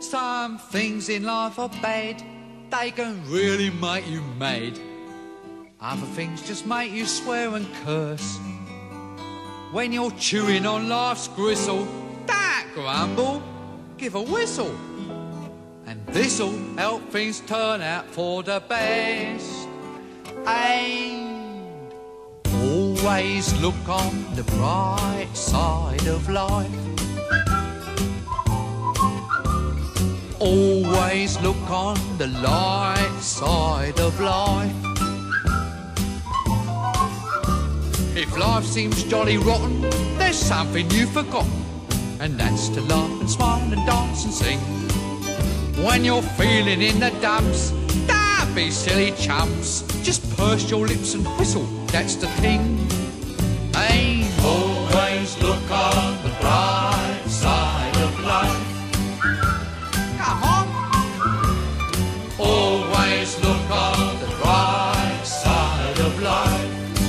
Some things in life are bad, they can really make you mad. Other things just make you swear and curse. When you're chewing on life's gristle, don't grumble, give a whistle. And this'll help things turn out for the best. And always look on the bright side of life. Always look on the light side of life. If life seems jolly rotten, there's something you've forgotten, and that's to laugh and smile and dance and sing. When you're feeling in the dumps, don't be silly chumps. Just purse your lips and whistle, that's the thing. Hey, always look on the bright side of life. Come on. Always look on the bright side of life.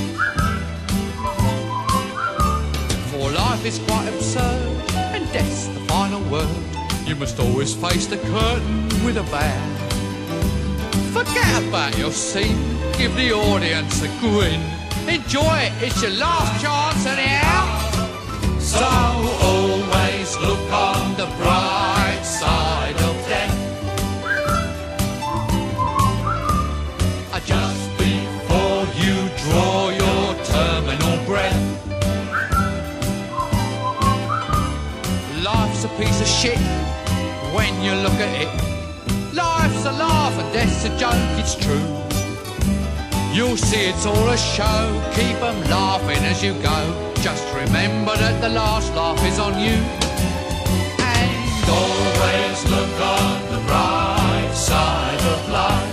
For life is quite absurd, and death's the final word. You must always face the curtain with a bow. Forget about your scene, give the audience a grin. Enjoy it, it's your last chance anyhow. So always look on the bright side of death. Just before you draw your terminal breath. Life's a piece of shit when you look at it. Life's a laugh and death's a joke, it's true. You'll see it's all a show, keep them laughing as you go. Just remember that the last laugh is on you. And always look on the bright side of life.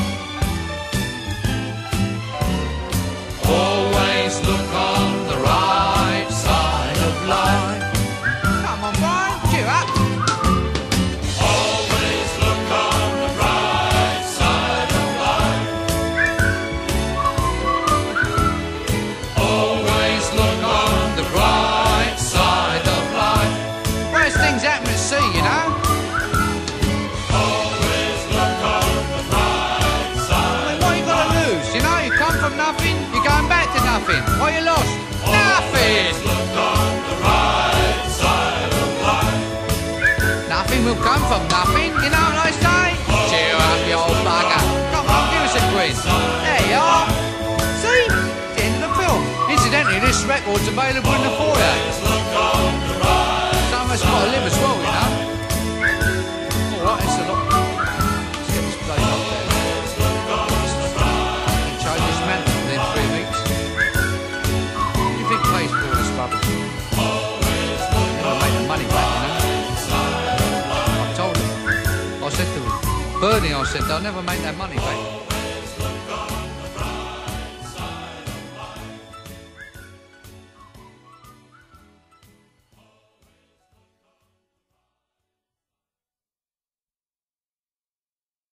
Always look on the right side of life. Come on, Brian, cheer up. Always look on the right side of life. Always look on the right side of life. Worst things happen at sea, you know. Always look on the right side. I mean, what you got to lose? You know, you come from nothing, you're going back to nothing. What you lost? Nothing. Look on the right side of life. Nothing will come from nothing, you know what I say? Cheer up, you old bugger. Come on, give us a quiz. There you are. See? The end of the film. Incidentally, this record's available in the foyer. Someone's got to live as well, you know. Alright, it's a lot. Let's get this place up there. Change this man within 3 weeks. What do you think pays for all this rubbish? Never make the money back, you know. I told him. I said to him, Bernie, I said, they'll never make that money back.